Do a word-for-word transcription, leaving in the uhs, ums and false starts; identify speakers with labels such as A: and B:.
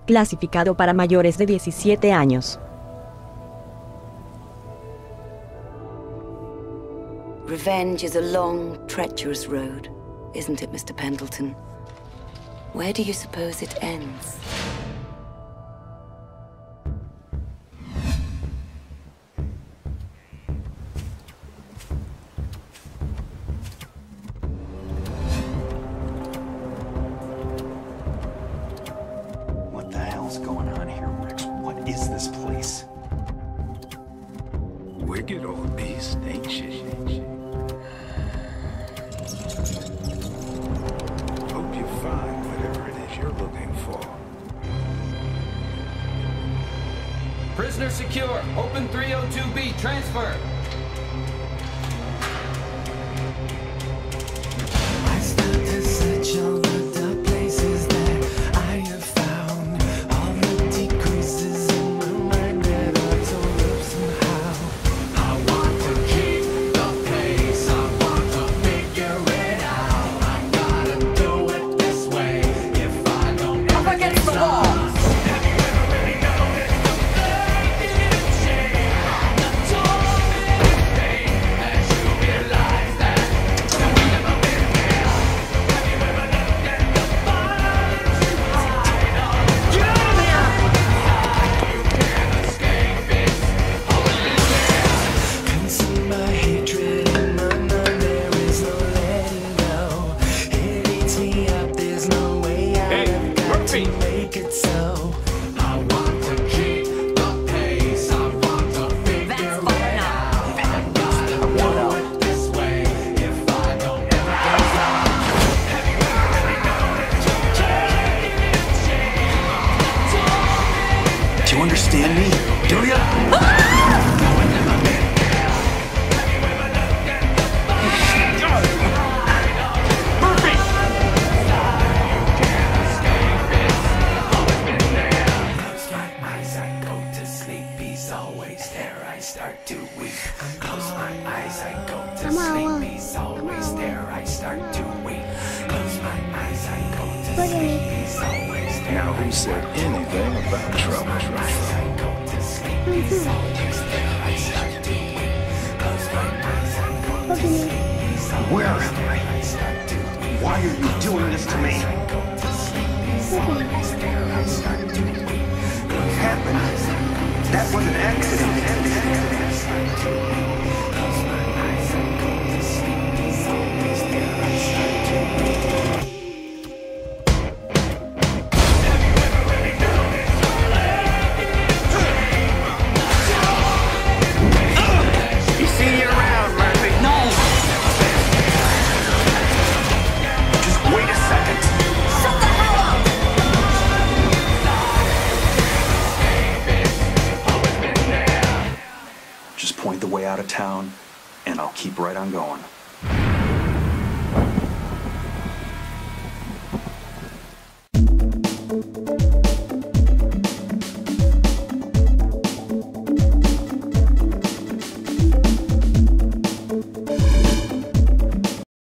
A: clasificado para mayores de diecisiete años.
B: Revenge is a long, treacherous road, isn't it, Mister Pendleton? Where do you suppose it ends?
C: What the hell's going on here, Rex? What is this place?
D: Wicked old beast, ain't she? Hope you find whatever it is you're looking for.
E: Prisoner secure. Open three oh two B. Transfer.
F: I start to search all the places that I have found, all the decreases in my mind that are torn up somehow. I want to keep the pace, I want to figure it out. I gotta do it this way if I don't ever
G: Up against the wall!
F: Have you ever really noticed the fading shade on the tormented pain as you realize that you've never been there? Have you ever looked at the violence you hide on? Get out of here! You can't escape it. Always there. Consumed by hatred in my mind, there is no letting go. It eats me up, there's no way out.
E: Hey,
F: I've got
E: Murphy!
F: to make it so. I want to keep the pace, I want to figure
G: That's
F: it
G: far enough.
F: out. I gotta do it this way if I don't ever get lost. Have you ever really noticed the fading shade on the tormented
C: Do you understand me? Do you?
F: Close my eyes, I go to sleep. He's always there. I start to weep. Close my eyes, I go to sleep. He's always there. I start to weep. Close my eyes, I go to sleep. He's always there.
D: Now who said anything about trouble?
F: Eyes, I go to sleep. He's always there. I start to weep. Close my eyes, I go to sleep. He's
C: Where
F: always
C: am
F: there.
C: I?
F: I start to weep.
C: Why are you doing this to me?
F: I go to sleep. He's always there. I start to weep.
C: What happened? That was an accident.
G: You see you around, Murphy. No!
C: Just wait a second.
G: Shut the hell up!
C: Just point the way out of town, and I'll keep right on going.